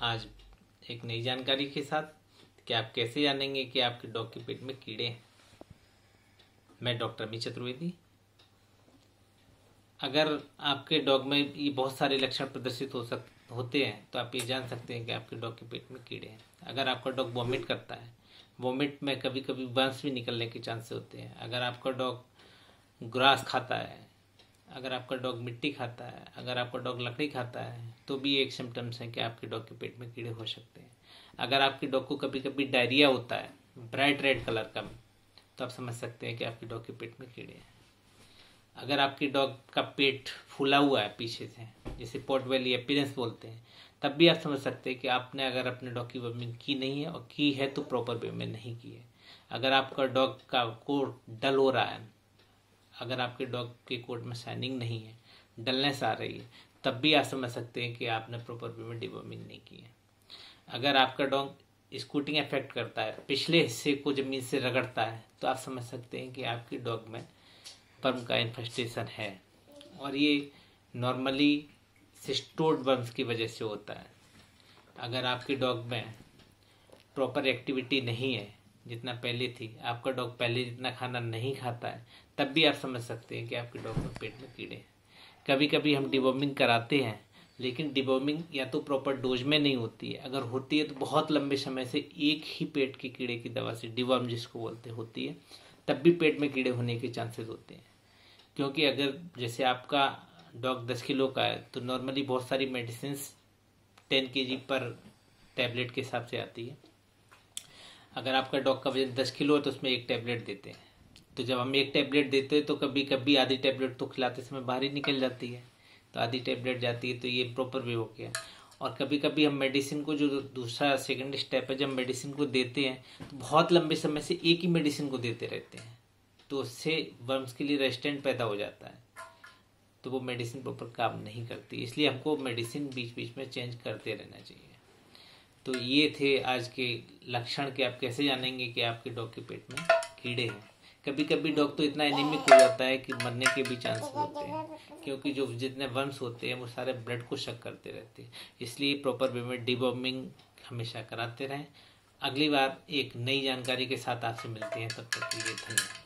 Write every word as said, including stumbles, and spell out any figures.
आज एक नई जानकारी के साथ कि आप कैसे जानेंगे कि आपके डॉग के पेट में कीड़े हैं। मैं डॉक्टर अमित चतुर्वेदी। अगर आपके डॉग में ये बहुत सारे लक्षण प्रदर्शित हो सक होते हैं तो आप ये जान सकते हैं कि आपके डॉग के पेट में कीड़े हैं। अगर आपका डॉग वॉमिट करता है, वॉमिट में कभी कभी वर्म्स भी निकलने के चांसेस होते हैं। अगर आपका डॉग ग्रास खाता है, अगर आपका डॉग मिट्टी खाता है, अगर आपका डॉग लकड़ी खाता है, तो भी एक सिम्टम्स हैं कि आपके डॉग के पेट में कीड़े हो सकते हैं। अगर आपके डॉग को कभी कभी डायरिया होता है ब्राइट रेड कलर का, तो आप समझ सकते हैं कि आपके डॉग के पेट में कीड़े हैं। अगर आपके डॉग का पेट फूला हुआ है पीछे से, जिसे पॉट बेली अपीयरेंस बोलते हैं, तब भी आप समझ सकते हैं कि आपने अगर अपने डॉग की वर्मिंग की नहीं है, और की है तो प्रॉपर वे में नहीं की है। अगर आपका डॉग का कोट डल हो रहा है, अगर आपके डॉग के कोट में शाइनिंग नहीं है, डलनेस आ रही है, तब भी आप समझ सकते हैं कि आपने प्रॉपर वे में डिवर्मिंग नहीं की है। अगर आपका डॉग स्कूटिंग इफेक्ट करता है, पिछले हिस्से को जमीन से रगड़ता है, तो आप समझ सकते हैं कि आपके डॉग में वर्म का इन्फेस्टेशन है। और ये नॉर्मली सिस्टोड वर्म्स की वजह से होता है। अगर आपके डॉग में प्रॉपर एक्टिविटी नहीं है जितना पहले थी, आपका डॉग पहले जितना खाना नहीं खाता है, तब भी आप समझ सकते हैं कि आपके डॉग में पेट में कीड़े हैं। कभी कभी हम डिवॉर्मिंग कराते हैं, लेकिन डिवॉर्मिंग या तो प्रॉपर डोज में नहीं होती है। अगर होती है तो बहुत लंबे समय से एक ही पेट के कीड़े की दवा से, डिवॉर्म जिसको बोलते होती है, तब भी पेट में कीड़े होने के चांसेस होते हैं। क्योंकि अगर जैसे आपका डॉग दस किलो का है तो नॉर्मली बहुत सारी मेडिसिन टेन के जी पर टैबलेट के हिसाब से आती है। अगर आपका डॉग का वजन दस किलो है तो उसमें एक टैबलेट देते हैं। तो जब हम एक टैबलेट देते हैं तो कभी कभी आधी टैबलेट तो खिलाते समय बाहर ही निकल जाती है, तो आधी टैबलेट जाती है, तो ये प्रॉपर वे हो गया। और कभी कभी हम मेडिसिन को, जो दूसरा सेकंड स्टेप है, जब मेडिसिन को देते हैं तो बहुत लंबे समय से एक ही मेडिसिन को देते रहते हैं, तो उससे वर्म्स के लिए रेजिस्टेंट पैदा हो जाता है, तो वो मेडिसिन प्रॉपर काम नहीं करती। इसलिए हमको मेडिसिन बीच बीच में चेंज करते रहना चाहिए। तो ये थे आज के लक्षण कि आप कैसे जानेंगे कि आपके डॉग के पेट में कीड़े हैं। कभी कभी डॉग तो इतना एनीमिक हो जाता है कि मरने के भी चांसेस होते हैं, क्योंकि जो जितने वर्म्स होते हैं वो सारे ब्लड को शक करते रहते हैं। इसलिए प्रॉपर वे में डिवॉर्मिंग हमेशा कराते रहें। अगली बार एक नई जानकारी के साथ आपसे मिलते हैं, तब तक के लिए धन्यवाद।